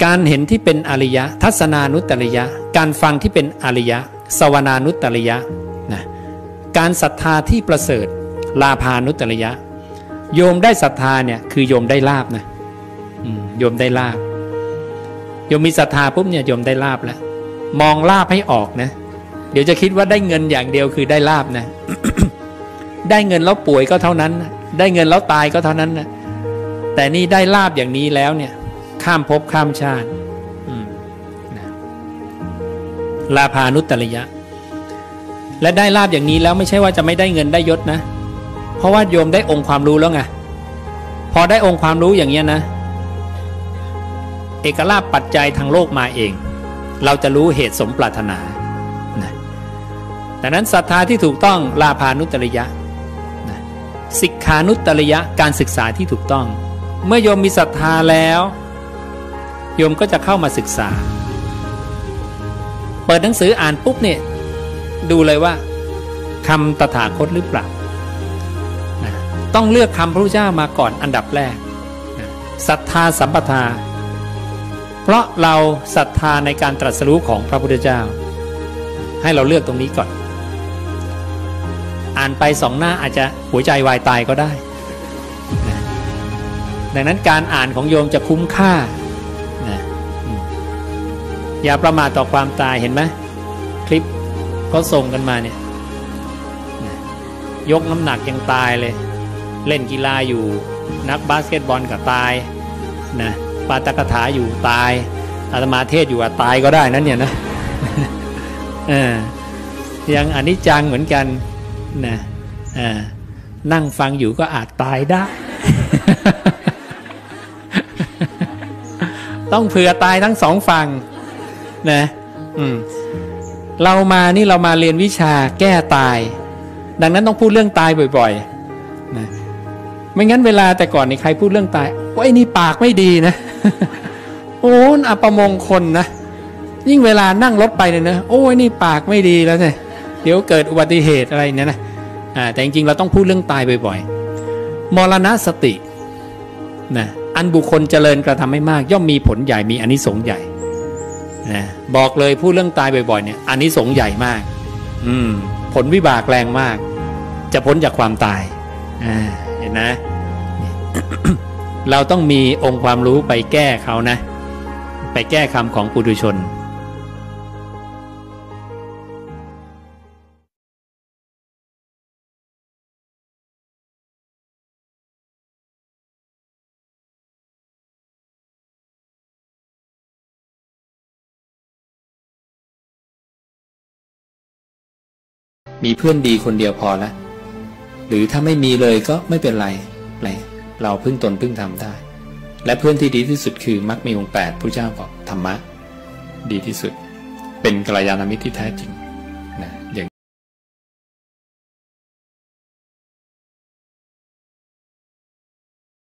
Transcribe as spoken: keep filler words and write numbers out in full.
การเห็นที่เป็นอริยะทัศนานุตตริยะการฟังที่เป็นอริยะสวนานุตตริยะนะการศรัทธาที่ประเสริฐลาภานุตตริยะโยมได้ศรัทธาเนี่ยคือโยมได้ลาภนะโยมได้ลาภโยมมีศรัทธาปุ๊บเนี่ยโยมได้ลาภแล้วมองลาภให้ออกนะเดี๋ยวจะคิดว่าได้เงินอย่างเดียวคือได้ลาภนะ ได้เงินแล้วป่วยก็เท่านั้นได้เงินแล้วตายก็เท่านั้นนะแต่นี่ได้ลาภอย่างนี้แล้วเนี่ยข้ามภพข้ามชาตินะลาภานุตตริยะและได้ลาภอย่างนี้แล้วไม่ใช่ว่าจะไม่ได้เงินได้ยศนะเพราะว่าโยมได้องค์ความรู้แล้วไงพอได้องค์ความรู้อย่างเงี้ยนะเอกลาภปัจจัยทางโลกมาเองเราจะรู้เหตุสมปรารถนานะดังนั้นศรัทธาที่ถูกต้องลาภานุตตริยะนะสิกขานุตตริยะการศึกษาที่ถูกต้องเมื่อโยมมีศรัทธาแล้วโยมก็จะเข้ามาศึกษาเปิดหนังสืออ่านปุ๊บเนี่ยดูเลยว่าคำตถาคตหรือเปล่านะต้องเลือกคำพระพุทธเจ้ามาก่อนอันดับแรกนะศรัทธาสัมปทาเพราะเราศรัทธาในการตรัสรู้ของพระพุทธเจ้าให้เราเลือกตรงนี้ก่อนอ่านไปสองหน้าอาจจะหัวใจวายตายก็ได้นะดังนั้นการอ่านของโยมจะคุ้มค่านะอย่าประมาทต่อความตายเห็นไหมคลิปเขาส่งกันมาเนี่ยนะยกน้ำหนักยังตายเลยเล่นกีฬาอยู่นักบาสเกตบอลก็ตายนะปาฐกถาอยู่ตายอาตมาเทศอยู่ว่าตายก็ได้นั่นเนี่ยนะเออยังอนิจจังเหมือนกันนะเออนั่งฟังอยู่ก็อาจตายได้ ต้องเผื่อตายทั้งสองฝั่งนะอืมเรามานี่เรามาเรียนวิชาแก้ตายดังนั้นต้องพูดเรื่องตายบ่อยๆนะไม่งั้นเวลาแต่ก่อนนี่ใครพูดเรื่องตายว่าไอ้นี่ปากไม่ดีนะ โอ้อัปมงคลนะยิ่งเวลานั่งรถไปเนี่ยนะโอ้ยนี่ปากไม่ดีแล้วเนี่ยเดี๋ยวเกิดอุบัติเหตุอะไรเนี่ยนะอ่าแต่จริงๆเราต้องพูดเรื่องตายบ่อยๆมรณสตินะอันบุคคลเจริญกระทำให้มากย่อมมีผลใหญ่มีอานิสงส์ใหญ่นะบอกเลยพูดเรื่องตายบ่อยๆเนี่ยอานิสงส์ใหญ่มากอืมผลวิบากแรงมากจะพ้นจากความตายอ่าเห็นนะ เราต้องมีองค์ความรู้ไปแก้เขานะไปแก้คำของปุถุชนมีเพื่อนดีคนเดียวพอละหรือถ้าไม่มีเลยก็ไม่เป็นไรเราพึ่งตนพึ่งธรรมได้และเพื่อนที่ดีที่สุดคือมรรคมีองค์แปดพระเจ้าบอกธรรมะดีที่สุดเป็นกัลยาณมิตรที่แท้จริงนะอย่าง